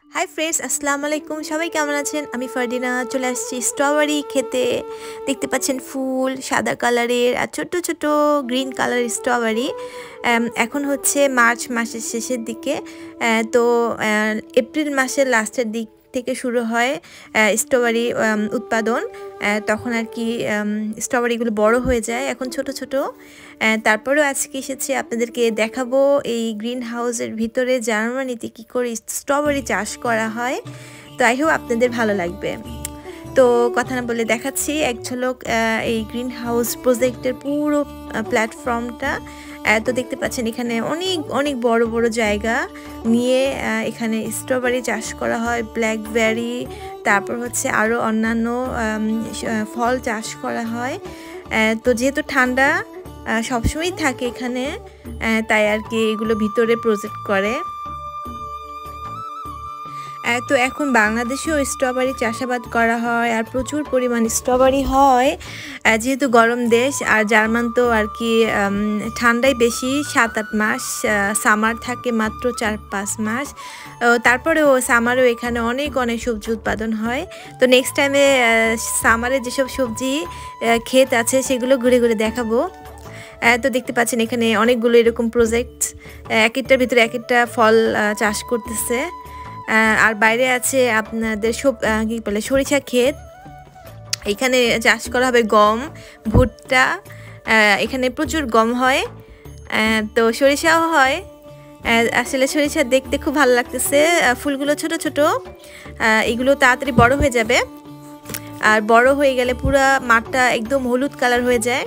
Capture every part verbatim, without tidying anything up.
hi friends अस्सलामु आलैकुम सबाई केमन आछेन आमी फारदिना चले आसछि स्ट्रबेरी खेते देखते पाच्छेन फुल सादा कालारेर आर छोटो छोटो ग्रीन कालार स्ट्रबेरी एखन होच्छे मार्च मासेर शेषेर दिके तो एप्रिल मासेर लास्टेर दिक থেকে শুরু হয় স্ট্রবেরি উৎপাদন তখন আর কি স্ট্রবেরিগুলো বড় হয়ে যায় এখন ছোট ছোট তারপরেও আজকে এসেছি আপনাদেরকে দেখাবো এই গ্রিন হাউসের ভিতরে জার্মানিতে কি করে স্ট্রবেরি চাষ করা হয় তো আই হোপ আপনাদের ভালো লাগবে তো কথা না বলে দেখাচ্ছি এক ঝলক এই গ্রিন হাউস প্রজেক্টের পুরো প্ল্যাটফর্মটা তো দেখতে পাচ্ছেন এখানে অনেক অনেক বড় বড় জায়গা নিয়ে এখানে স্ট্রবেরি চাষ করা হয় ব্ল্যাকবেরি তারপর হচ্ছে আরো অন্যান্য ফল চাষ করা হয় তো যেহেতু ঠান্ডা সবসময় থাকে এখানে তাই আর কি এগুলো ভিতরে প্রজেক্ট করে তো এখন বাংলাদেশেও স্ট্রবেরি চাষাবাদ করা হয় আর প্রচুর পরিমাণ স্ট্রবেরি হয় যেহেতু গরম দেশ আর জার্মান তো আর কি ঠান্ডায় বেশি সাত আট মাস সামার থাকে মাত্র চার পাঁচ মাস তারপরেও সামারেও এখানে অনেক অনেক সবজি উৎপাদন হয় তো নেক্সট টাইমে সামারে যেসব সবজি ক্ষেত আছে সেগুলো ঘুরে ঘুরে দেখাবো তো দেখতে পাচ্ছেন এখানে অনেকগুলো এরকম প্রজেক্ট এক একটার ভিতরে এক একটা ফল চাষ করতেছে আর বাইরে আছে আপনাদের সব কি বলে সরিষা ক্ষেত এখানে চাষ করা হবে গম ভুট্টা এখানে প্রচুর গম হয় তো সরিষাও হয় আসলে সরিষা দেখতে খুব ভালো লাগতেছে ফুলগুলো ছোট ছোট এগুলো তাড়াতাড়ি বড় হয়ে যাবে আর বড় হয়ে গেলে পুরো মাঠটা একদম হলুদ কালার হয়ে যায়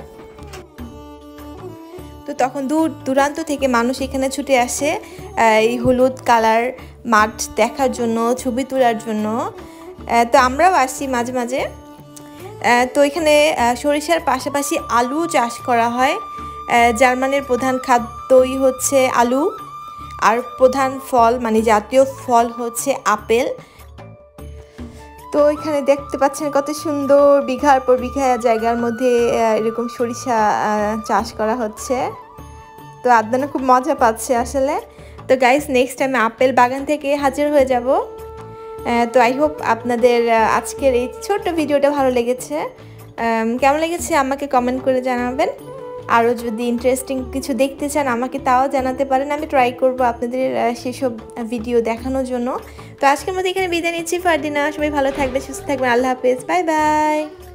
তো তখন দূর দূরান্ত থেকে মানুষ এখানে ছুটে আসে এই হলুদ কালার মাঠ দেখার জন্য ছবি তোলার জন্য তো আমরাও আসি মাঝে মাঝে তো এখানে সরিষার পাশাপাশি আলু চাষ করা হয় জার্মানির প্রধান খাদ্যই হচ্ছে আলু আর প্রধান ফল মানে জাতীয় ফল হচ্ছে আপেল তো এখানে দেখতে পাচ্ছেন কত সুন্দর বিঘার পর বিঘা জায়গার মধ্যে এরকম সরিষা চাষ করা হচ্ছে তো আদনানা খুব মজা পাচ্ছে আসলে তো গাইস নেক্সট টাইম আপেল বাগান থেকে হাজির হয়ে যাব তো আই হোপ আপনাদের আজকের এই ছোট্ট ভিডিওটা ভালো লেগেছে কেমন লেগেছে আমাকে কমেন্ট করে জানাবেন আরও যদি ইন্টারেস্টিং কিছু দেখতে চান আমাকে তাও জানাতে পারেন আমি ট্রাই করব আপনাদের সেসব ভিডিও দেখানোর জন্য তো আজকের মধ্যে এখানে বিদায় নিচ্ছি ফারদিনা সবাই ভালো থাকবে সুস্থ থাকবেন আল্লাহ হাফেজ বাই বাই